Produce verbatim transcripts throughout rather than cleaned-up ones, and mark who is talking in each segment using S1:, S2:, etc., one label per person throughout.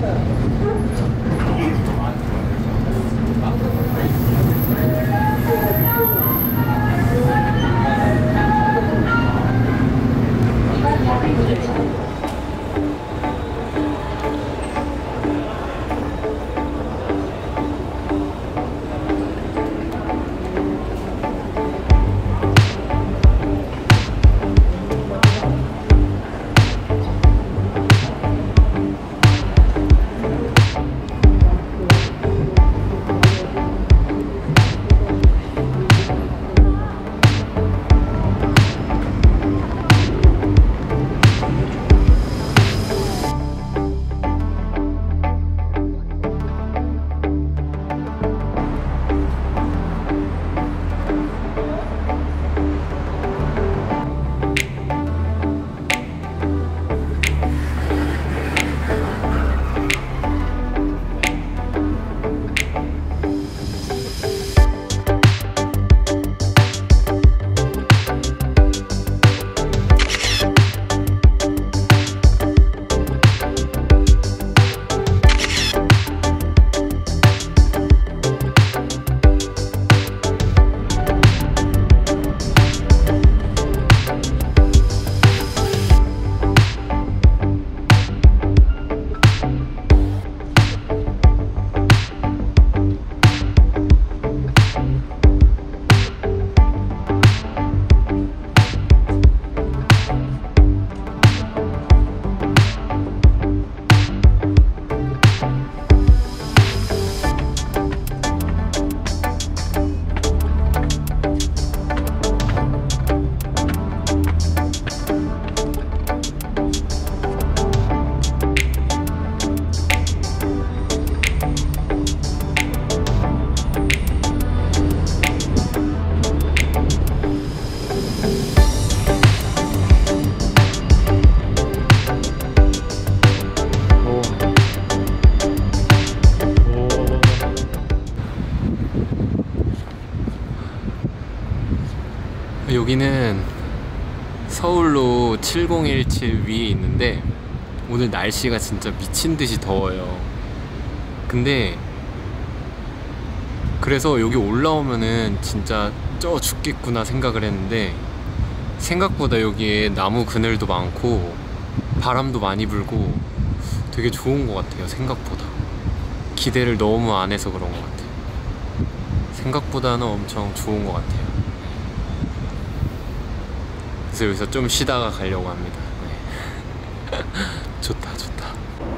S1: 여기는 서울로 칠공일칠 위에 있는데 오늘 날씨가 진짜 미친듯이 더워요. 근데 그래서 여기 올라오면은 진짜 쪄 죽겠구나 생각을 했는데 생각보다 여기에 나무 그늘도 많고 바람도 많이 불고 되게 좋은 것 같아요. 생각보다 기대를 너무 안 해서 그런 것 같아요. 생각보다는 엄청 좋은 것 같아요. 그래서 여기서 좀 쉬다가 가려고 합니다. 네. 좋다 좋다.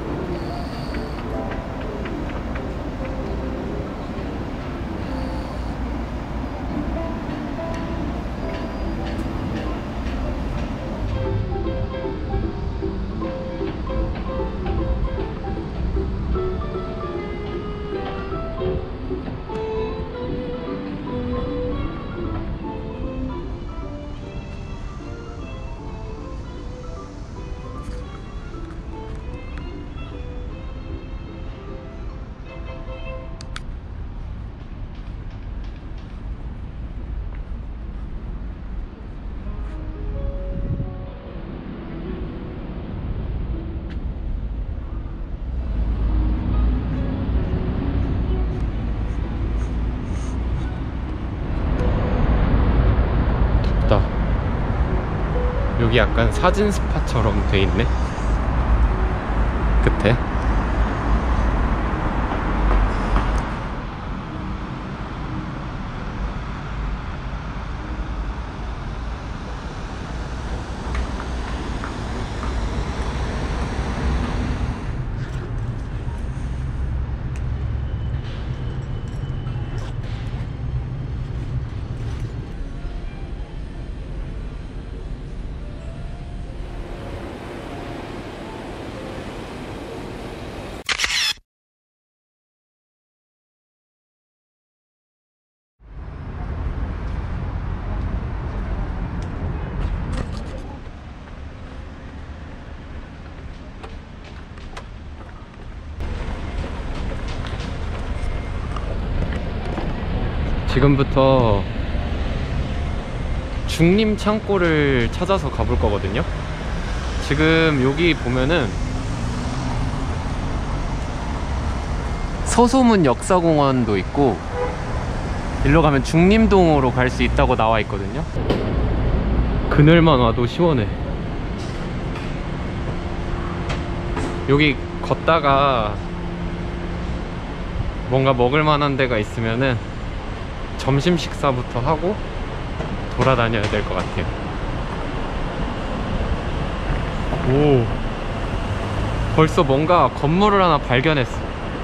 S1: 여기 약간 사진 스팟처럼 돼 있네. 끝에 지금부터 중림 창고를 찾아서 가볼 거거든요. 지금 여기 보면은 서소문 역사공원도 있고, 일로 가면 중림동으로 갈 수 있다고 나와 있거든요. 그늘만 와도 시원해. 여기 걷다가 뭔가 먹을 만한 데가 있으면은 점심 식사부터 하고 돌아다녀야 될 것 같아요. 오, 벌써 뭔가 건물을 하나 발견했어.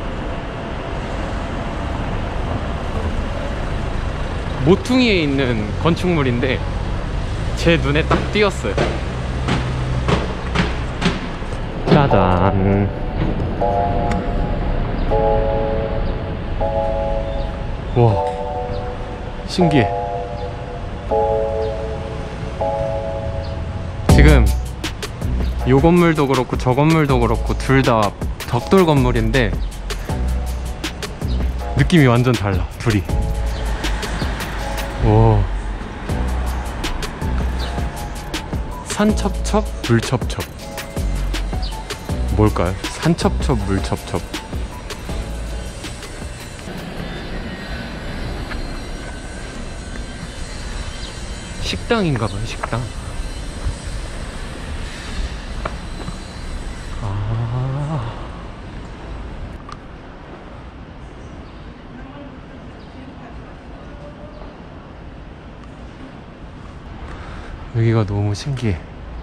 S1: 모퉁이에 있는 건축물인데 제 눈에 딱 띄었어요. 짜잔. 와, 신기해. 지금 요 건물도 그렇고 저 건물도 그렇고 둘 다 벽돌 건물인데 느낌이 완전 달라, 둘이. 오, 산첩첩 물첩첩. 뭘까요? 산첩첩 물첩첩. 식당인가봐요, 식당. 아, 여기가 너무 신기해.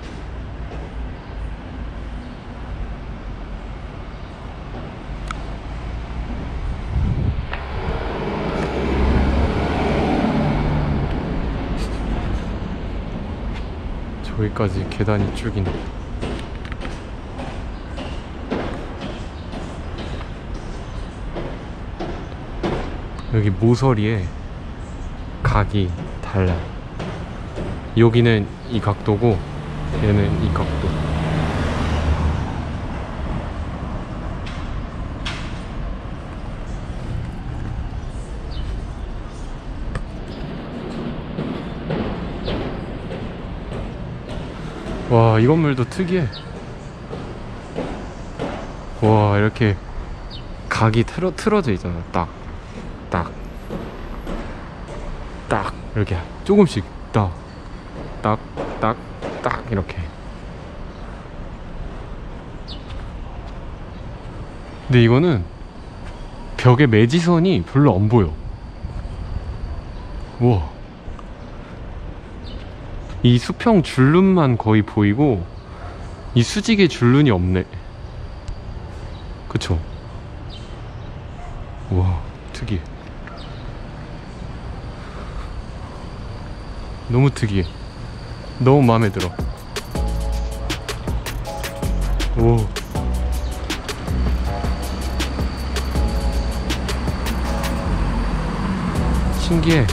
S1: 저기까지 계단이 쭉 있네. 여기 모서리에 각이 달라요. 여기는 이 각도고 얘는 이 각도. 와, 이 건물도 특이해. 와, 이렇게 각이 틀어, 틀어져 있잖아. 딱, 딱, 딱 이렇게 조금씩 딱, 딱, 딱, 딱 이렇게. 근데 이거는 벽에 매지선이 별로 안 보여. 우와, 이 수평 줄눈만 거의 보이고 이 수직의 줄눈이 없네. 그쵸? 우와, 특이해. 너무 특이해. 너무 마음에 들어. 오, 신기해.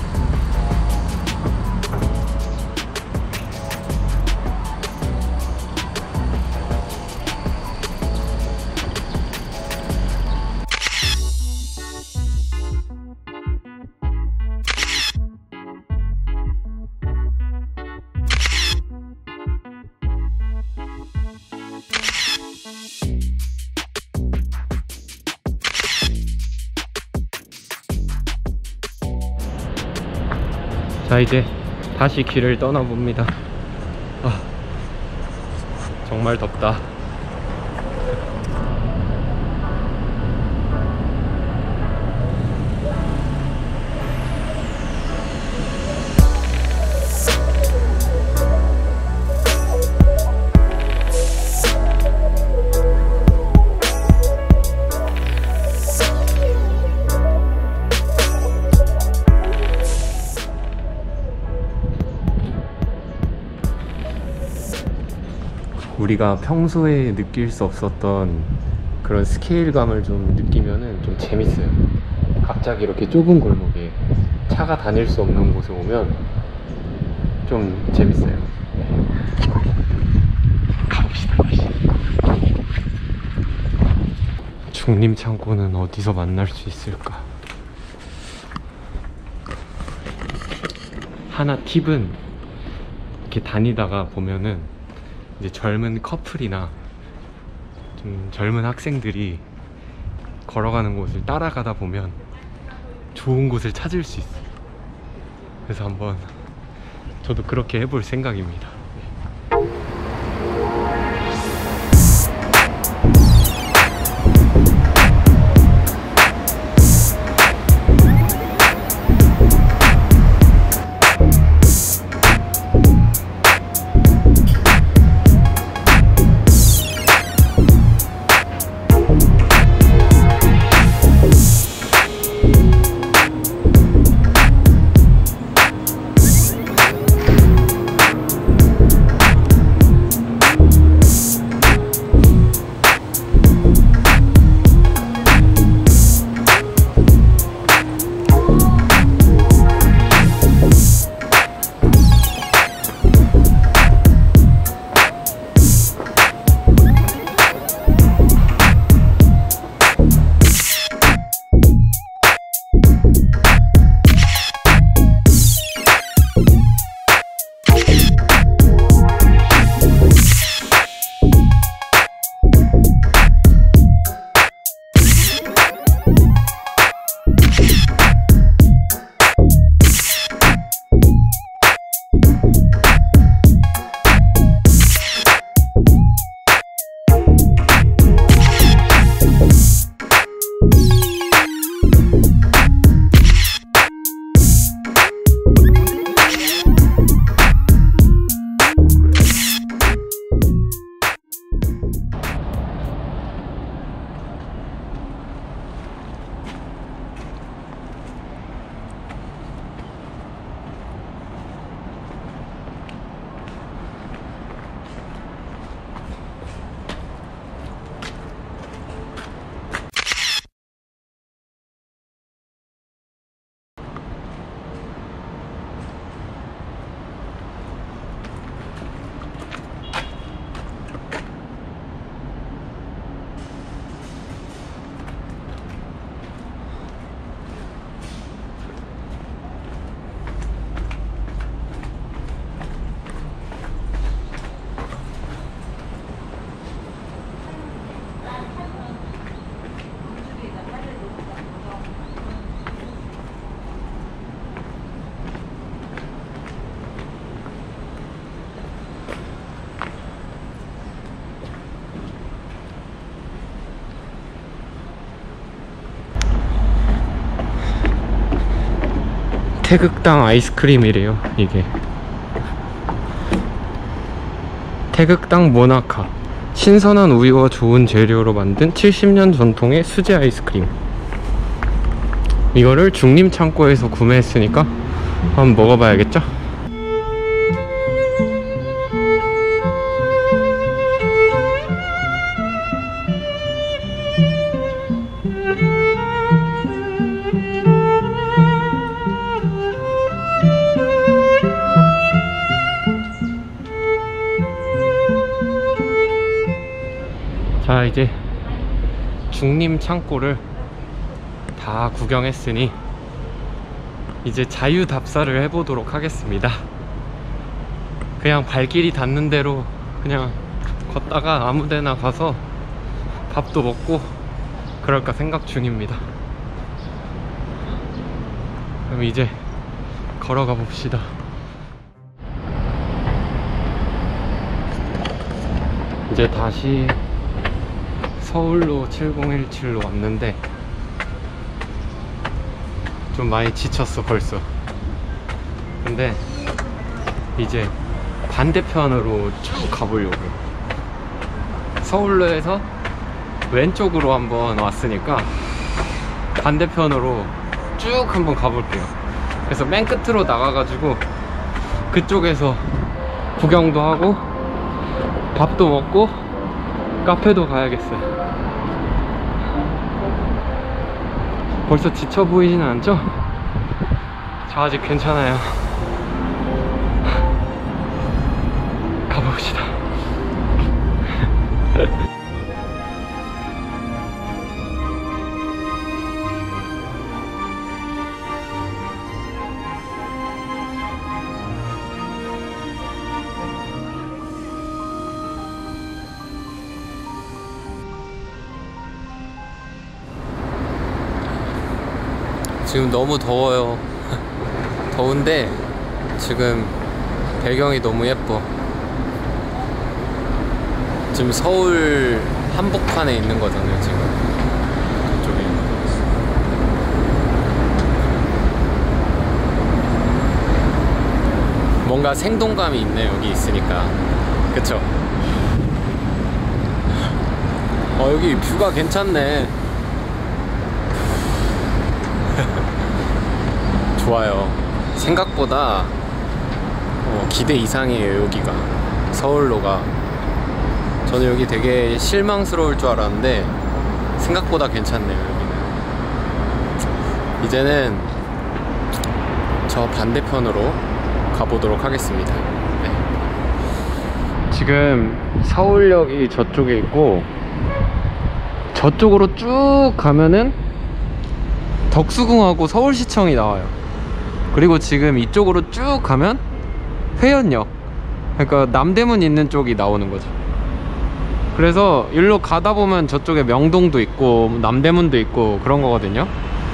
S1: 자, 이제 다시 길을 떠나봅니다. 아, 정말 덥다. 우리가 평소에 느낄 수 없었던 그런 스케일감을 좀 느끼면은 좀 재밌어요. 갑자기 이렇게 좁은 골목에 차가 다닐 수 없는 곳에 오면 좀 재밌어요. 가봅시다, 다시. 중림창고는 어디서 만날 수 있을까? 하나 팁은 이렇게 다니다가 보면은 이제 젊은 커플이나 좀 젊은 학생들이 걸어가는 곳을 따라가다 보면 좋은 곳을 찾을 수 있어요. 그래서 한번 저도 그렇게 해볼 생각입니다. 태극당 아이스크림이래요. 이게 태극당 모나카, 신선한 우유와 좋은 재료로 만든 칠십 년 전통의 수제 아이스크림. 이거를 중림창고에서 구매했으니까 한번 먹어봐야겠죠? 자, 이제 중림 창고를 다 구경했으니 이제 자유답사를 해보도록 하겠습니다. 그냥 발길이 닿는 대로 그냥 걷다가 아무데나 가서 밥도 먹고 그럴까 생각 중입니다. 그럼 이제 걸어가 봅시다. 이제 다시 서울로 칠공일칠로 왔는데 좀 많이 지쳤어 벌써. 근데 이제 반대편으로 쭉 가보려고요. 서울로에서 왼쪽으로 한번 왔으니까 반대편으로 쭉 한번 가볼게요. 그래서 맨 끝으로 나가가지고 그쪽에서 구경도 하고 밥도 먹고 카페도 가야겠어요. 벌써 지쳐 보이진 않죠? 저 아직 괜찮아요. 가봅시다. 지금 너무 더워요. 더운데 지금 배경이 너무 예뻐. 지금 서울 한복판에 있는 거잖아요, 지금. 이쪽에. 뭔가 생동감이 있네, 여기 있으니까. 그쵸? 어, 여기 뷰가 괜찮네. 좋아요. 생각보다 어, 기대 이상이에요, 여기가. 서울로가. 저는 여기 되게 실망스러울 줄 알았는데 생각보다 괜찮네요, 여기는. 이제는 저 반대편으로 가보도록 하겠습니다. 네. 지금 서울역이 저쪽에 있고 저쪽으로 쭉 가면은 덕수궁하고 서울시청이 나와요. 그리고 지금 이쪽으로 쭉 가면 회원역, 그러니까 남대문 있는 쪽이 나오는 거죠. 그래서 일로 가다 보면 저쪽에 명동도 있고 남대문도 있고 그런 거거든요.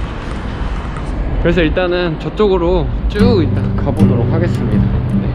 S1: 그래서 일단은 저쪽으로 쭉 일단 가보도록 하겠습니다. 네.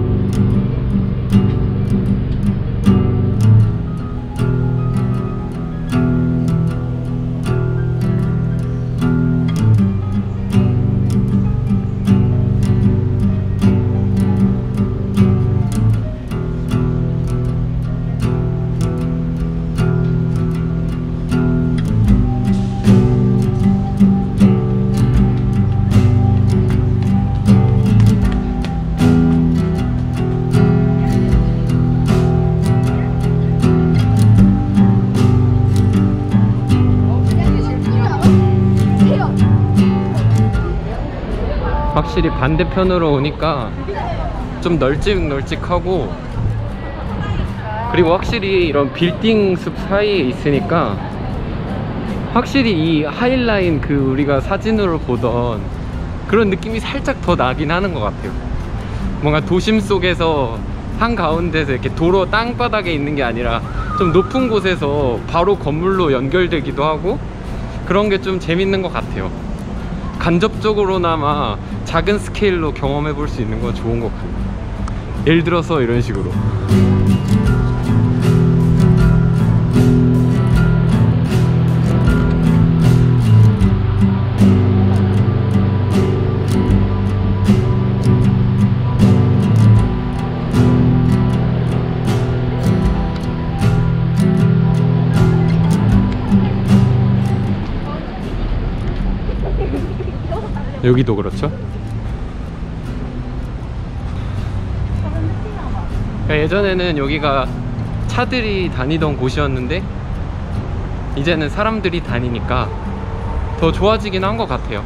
S1: 확실히 반대편으로 오니까 좀 널찍널찍하고, 그리고 확실히 이런 빌딩 숲 사이에 있으니까 확실히 이 하이라인, 그 우리가 사진으로 보던 그런 느낌이 살짝 더 나긴 하는 것 같아요. 뭔가 도심 속에서 한가운데서 이렇게 도로 땅바닥에 있는 게 아니라 좀 높은 곳에서 바로 건물로 연결되기도 하고, 그런 게 좀 재밌는 것 같아요. 간접적으로나마 작은 스케일로 경험해 볼 수 있는 건 좋은 것 같아요. 예를 들어서 이런 식으로 여기도 그렇죠. 예전에는 여기가 차들이 다니던 곳이었는데 이제는 사람들이 다니니까 더 좋아지긴 한 것 같아요.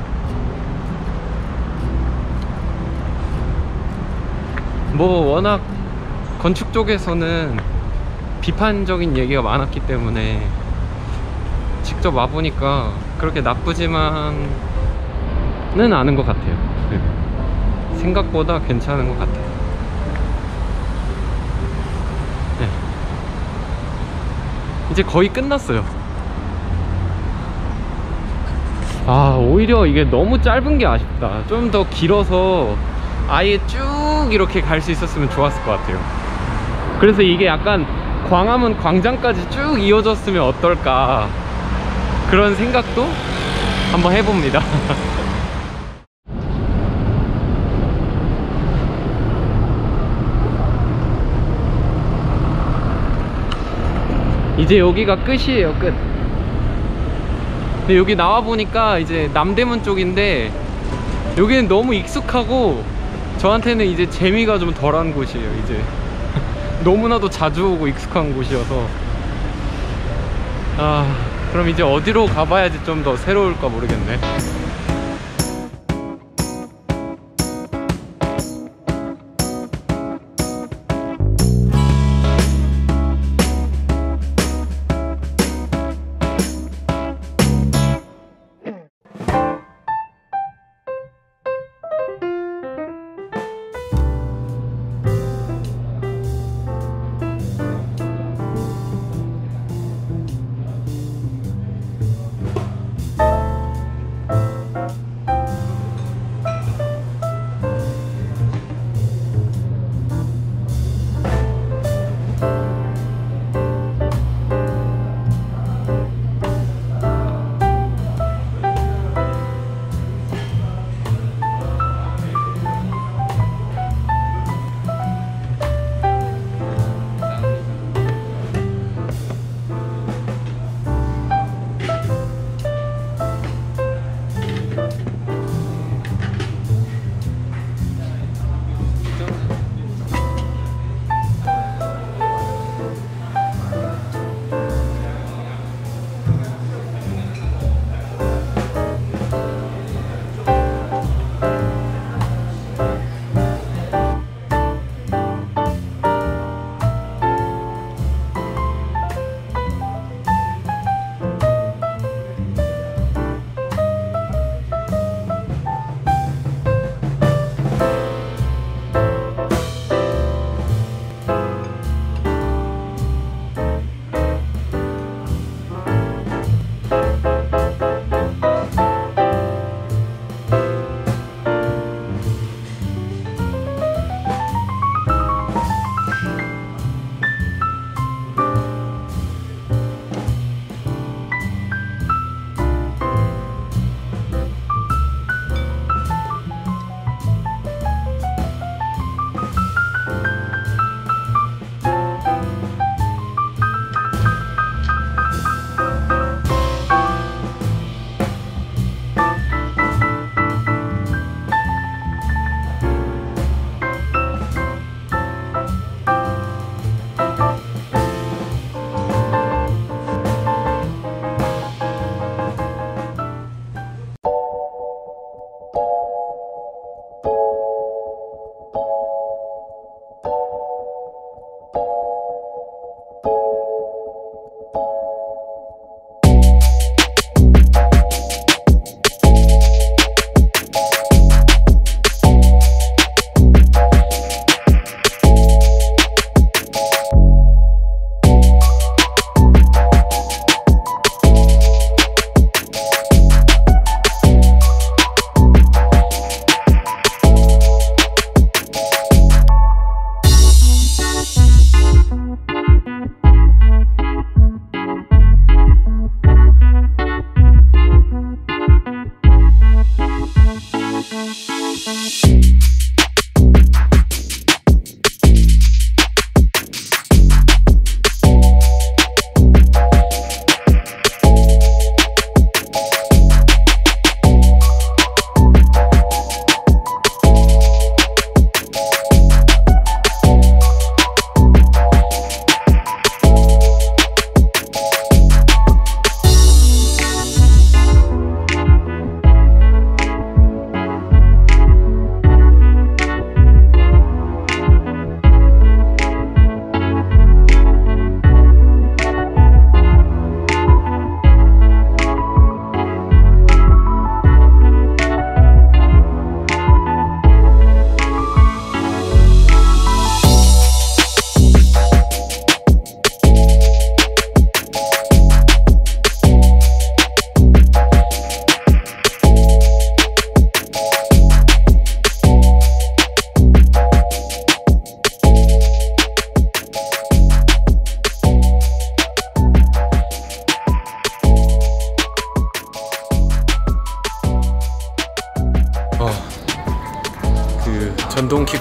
S1: 뭐 워낙 건축 쪽에서는 비판적인 얘기가 많았기 때문에 직접 와보니까 그렇게 나쁘지만은 않은 것 같아요. 네. 생각보다 괜찮은 것 같아요. 네. 이제 거의 끝났어요. 아, 오히려 이게 너무 짧은 게 아쉽다. 좀 더 길어서 아예 쭉 이렇게 갈 수 있었으면 좋았을 것 같아요. 그래서 이게 약간 광화문 광장까지 쭉 이어졌으면 어떨까, 그런 생각도 한번 해봅니다. 이제 여기가 끝이에요, 끝. 근데 여기 나와보니까 이제 남대문 쪽인데 여기는 너무 익숙하고 저한테는 이제 재미가 좀 덜한 곳이에요. 이제 너무나도 자주 오고 익숙한 곳이어서. 아, 그럼 이제 어디로 가봐야지 좀 더 새로울까 모르겠네.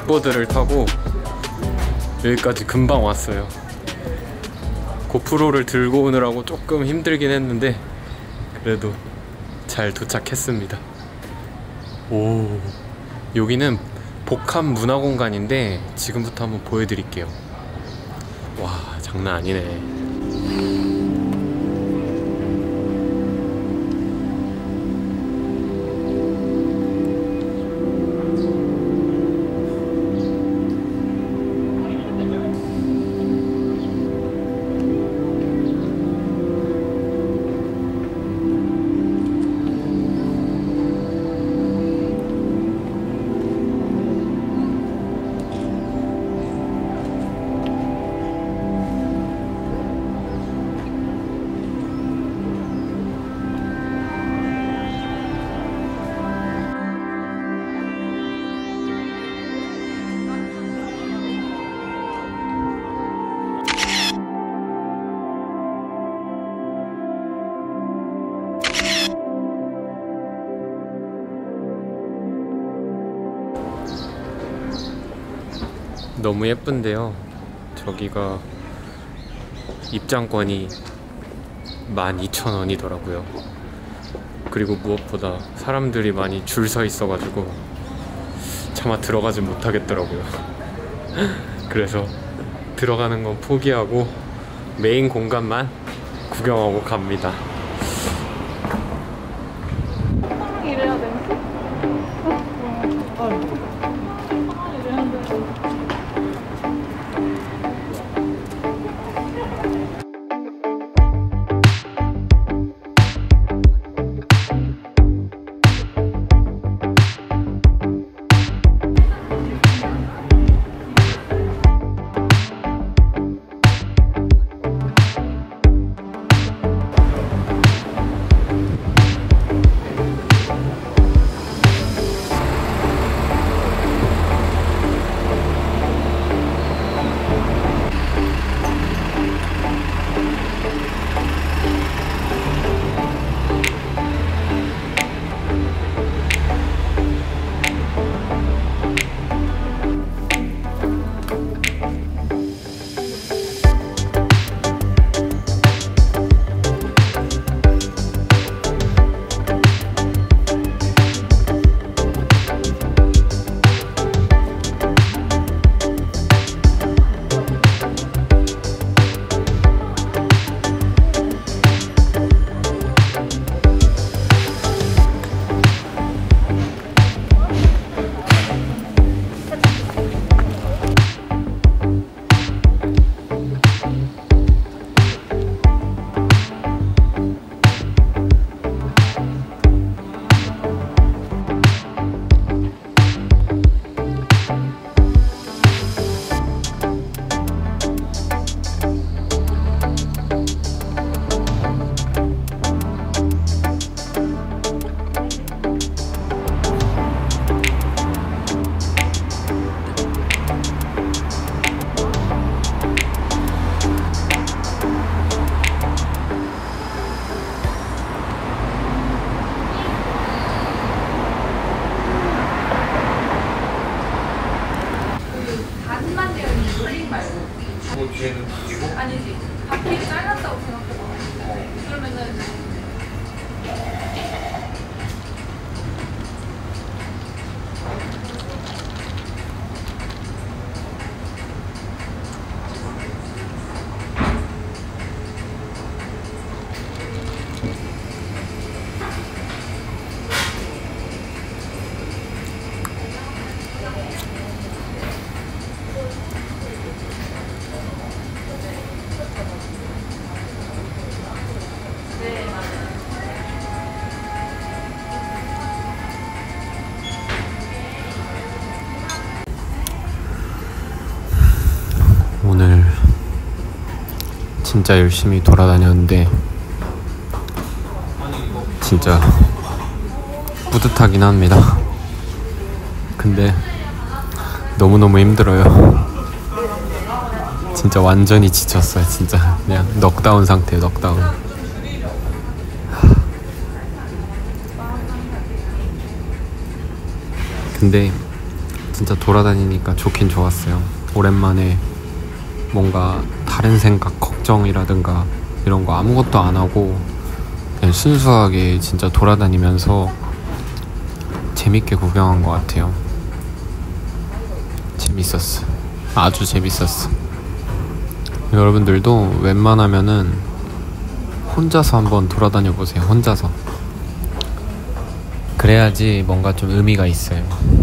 S1: 킥보드를 타고 여기까지 금방 왔어요. 고프로를 들고 오느라고 조금 힘들긴 했는데 그래도 잘 도착했습니다. 오, 여기는 복합 문화공간인데 지금부터 한번 보여드릴게요. 와, 장난 아니네. 너무 예쁜데요. 저기가 입장권이 만 이천 원이더라고요. 그리고 무엇보다 사람들이 많이 줄 서 있어가지고 차마 들어가진 못하겠더라고요. 그래서 들어가는 건 포기하고 메인 공간만 구경하고 갑니다.
S2: 이래야 되는데?
S3: 뒤에는 바뀌고?
S2: 아니지. 바퀴를 잘랐다고 생각해봐. 그러면은
S1: 오늘 진짜 열심히 돌아다녔는데 진짜 뿌듯하긴 합니다. 근데 너무너무 힘들어요. 진짜 완전히 지쳤어요. 진짜 그냥 넉다운 상태예요. 넉다운. 근데 진짜 돌아다니니까 좋긴 좋았어요. 오랜만에 뭔가 다른 생각, 걱정이라든가 이런 거 아무것도 안 하고 그냥 순수하게 진짜 돌아다니면서 재밌게 구경한 것 같아요. 재밌었어. 아주 재밌었어. 여러분들도 웬만하면은 혼자서 한번 돌아다녀 보세요. 혼자서. 그래야지 뭔가 좀 의미가 있어요.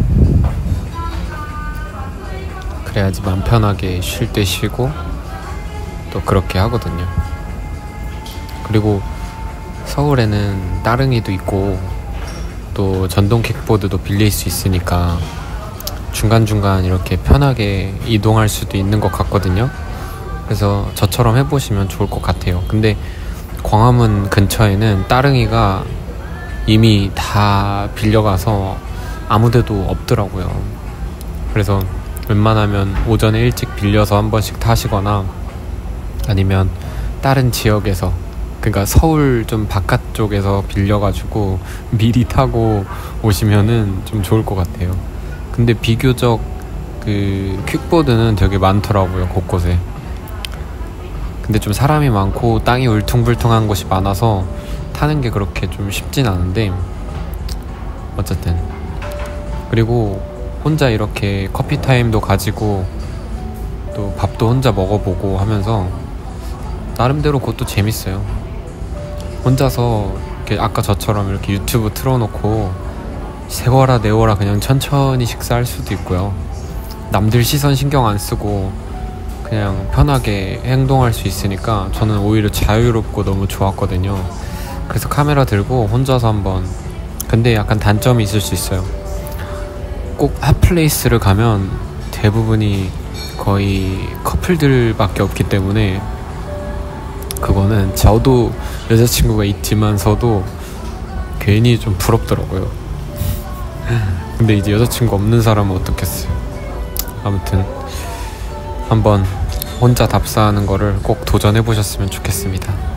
S1: 그래야지 마음 편하게 쉴 때 쉬고 또 그렇게 하거든요. 그리고 서울에는 따릉이도 있고 또 전동 킥보드도 빌릴 수 있으니까 중간중간 이렇게 편하게 이동할 수도 있는 것 같거든요. 그래서 저처럼 해보시면 좋을 것 같아요. 근데 광화문 근처에는 따릉이가 이미 다 빌려가서 아무데도 없더라고요. 그래서 웬만하면 오전에 일찍 빌려서 한 번씩 타시거나 아니면 다른 지역에서, 그러니까 서울 좀 바깥 쪽에서 빌려가지고 미리 타고 오시면은 좀 좋을 것 같아요. 근데 비교적 그 퀵보드는 되게 많더라고요, 곳곳에. 근데 좀 사람이 많고 땅이 울퉁불퉁한 곳이 많아서 타는 게 그렇게 좀 쉽진 않은데 어쨌든. 그리고 혼자 이렇게 커피 타임도 가지고 또 밥도 혼자 먹어보고 하면서 나름대로 그것도 재밌어요. 혼자서 이렇게 아까 저처럼 이렇게 유튜브 틀어놓고 세워라 내워라 그냥 천천히 식사할 수도 있고요. 남들 시선 신경 안 쓰고 그냥 편하게 행동할 수 있으니까 저는 오히려 자유롭고 너무 좋았거든요. 그래서 카메라 들고 혼자서 한번. 근데 약간 단점이 있을 수 있어요. 꼭 핫플레이스를 가면 대부분이 거의 커플들밖에 없기 때문에 그거는 저도 여자친구가 있지만서도 괜히 좀 부럽더라고요. 근데 이제 여자친구 없는 사람은 어떻겠어요. 아무튼 한번 혼자 답사하는 거를 꼭 도전해 보셨으면 좋겠습니다.